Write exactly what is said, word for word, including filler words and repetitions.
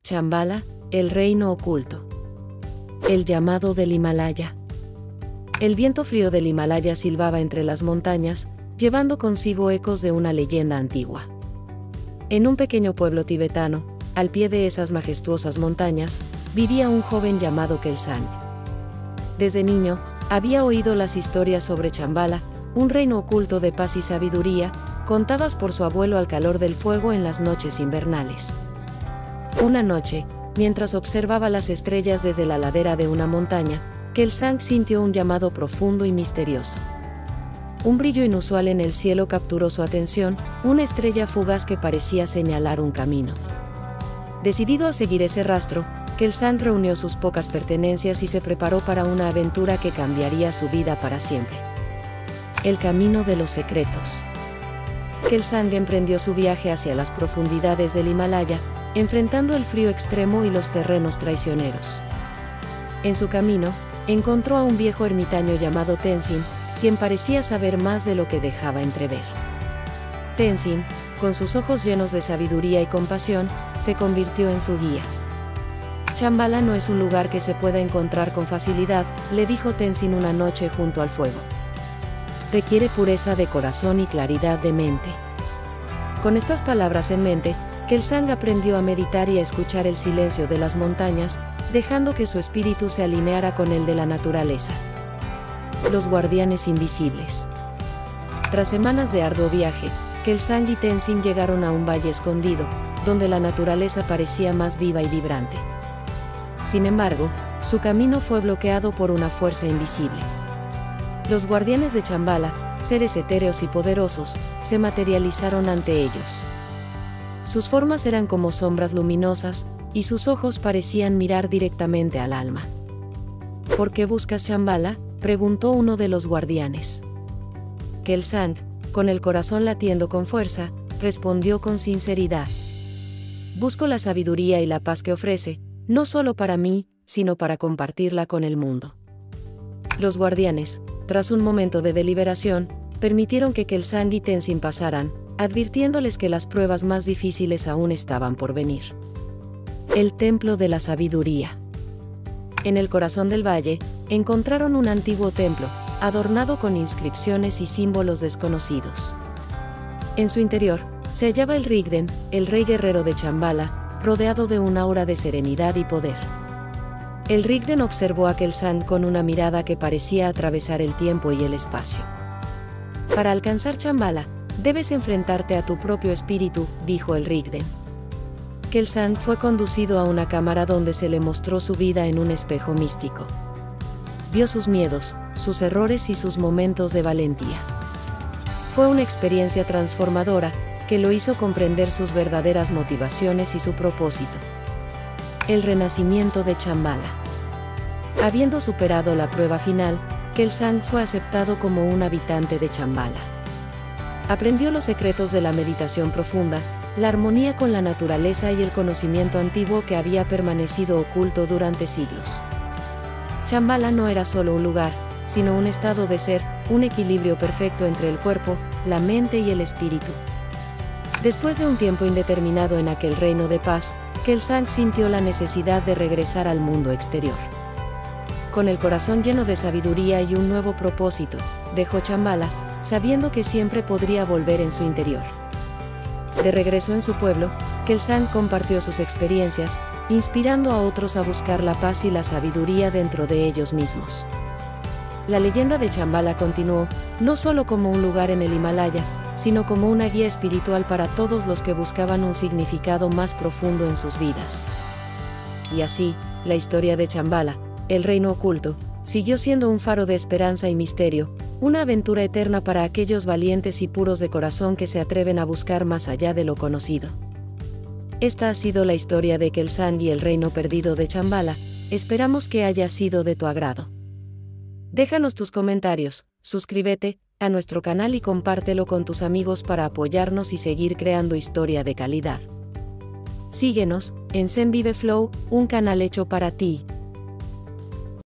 Chambala, el reino oculto. El llamado del Himalaya. El viento frío del Himalaya silbaba entre las montañas, llevando consigo ecos de una leyenda antigua. En un pequeño pueblo tibetano, al pie de esas majestuosas montañas, vivía un joven llamado Kelsang. Desde niño, había oído las historias sobre Chambala, un reino oculto de paz y sabiduría, contadas por su abuelo al calor del fuego en las noches invernales. Una noche, mientras observaba las estrellas desde la ladera de una montaña, Kelsang sintió un llamado profundo y misterioso. Un brillo inusual en el cielo capturó su atención, una estrella fugaz que parecía señalar un camino. Decidido a seguir ese rastro, Kelsang reunió sus pocas pertenencias y se preparó para una aventura que cambiaría su vida para siempre. El camino de los secretos. Kelsang emprendió su viaje hacia las profundidades del Himalaya, enfrentando el frío extremo y los terrenos traicioneros. En su camino, encontró a un viejo ermitaño llamado Tenzin, quien parecía saber más de lo que dejaba entrever. Tenzin, con sus ojos llenos de sabiduría y compasión, se convirtió en su guía. Chambala no es un lugar que se pueda encontrar con facilidad, le dijo Tenzin una noche junto al fuego. Requiere pureza de corazón y claridad de mente. Con estas palabras en mente, Kelsang aprendió a meditar y a escuchar el silencio de las montañas, dejando que su espíritu se alineara con el de la naturaleza. Los guardianes invisibles. Tras semanas de arduo viaje, Kelsang y Tenzin llegaron a un valle escondido, donde la naturaleza parecía más viva y vibrante. Sin embargo, su camino fue bloqueado por una fuerza invisible. Los guardianes de Chambala, seres etéreos y poderosos, se materializaron ante ellos. Sus formas eran como sombras luminosas, y sus ojos parecían mirar directamente al alma. ¿Por qué buscas Chambala?, preguntó uno de los guardianes. Kelsang, con el corazón latiendo con fuerza, respondió con sinceridad. Busco la sabiduría y la paz que ofrece, no solo para mí, sino para compartirla con el mundo. Los guardianes, tras un momento de deliberación, permitieron que Kelsang y Tenzin pasaran, advirtiéndoles que las pruebas más difíciles aún estaban por venir. El templo de la sabiduría. En el corazón del valle, encontraron un antiguo templo, adornado con inscripciones y símbolos desconocidos. En su interior, se hallaba el Rigden, el rey guerrero de Chambala, rodeado de un aura de serenidad y poder. El Rigden observó a Kelsang con una mirada que parecía atravesar el tiempo y el espacio. Para alcanzar Chambala, debes enfrentarte a tu propio espíritu, dijo el Rigden. Kelsang fue conducido a una cámara donde se le mostró su vida en un espejo místico. Vio sus miedos, sus errores y sus momentos de valentía. Fue una experiencia transformadora, que lo hizo comprender sus verdaderas motivaciones y su propósito. El renacimiento de Chambala. Habiendo superado la prueba final, Kelsang fue aceptado como un habitante de Chambala. Aprendió los secretos de la meditación profunda, la armonía con la naturaleza y el conocimiento antiguo que había permanecido oculto durante siglos. Chambala no era solo un lugar, sino un estado de ser, un equilibrio perfecto entre el cuerpo, la mente y el espíritu. Después de un tiempo indeterminado en aquel reino de paz, Kelsang sintió la necesidad de regresar al mundo exterior. Con el corazón lleno de sabiduría y un nuevo propósito, dejó Chambala, sabiendo que siempre podría volver en su interior. De regreso en su pueblo, Kelsang compartió sus experiencias, inspirando a otros a buscar la paz y la sabiduría dentro de ellos mismos. La leyenda de Chambala continuó, no solo como un lugar en el Himalaya, sino como una guía espiritual para todos los que buscaban un significado más profundo en sus vidas. Y así, la historia de Chambala, el reino oculto, siguió siendo un faro de esperanza y misterio, una aventura eterna para aquellos valientes y puros de corazón que se atreven a buscar más allá de lo conocido. Esta ha sido la historia de Kelsang y el reino perdido de Chambala, esperamos que haya sido de tu agrado. Déjanos tus comentarios, suscríbete a nuestro canal y compártelo con tus amigos para apoyarnos y seguir creando historia de calidad. Síguenos en Zen Vive Flow, un canal hecho para ti.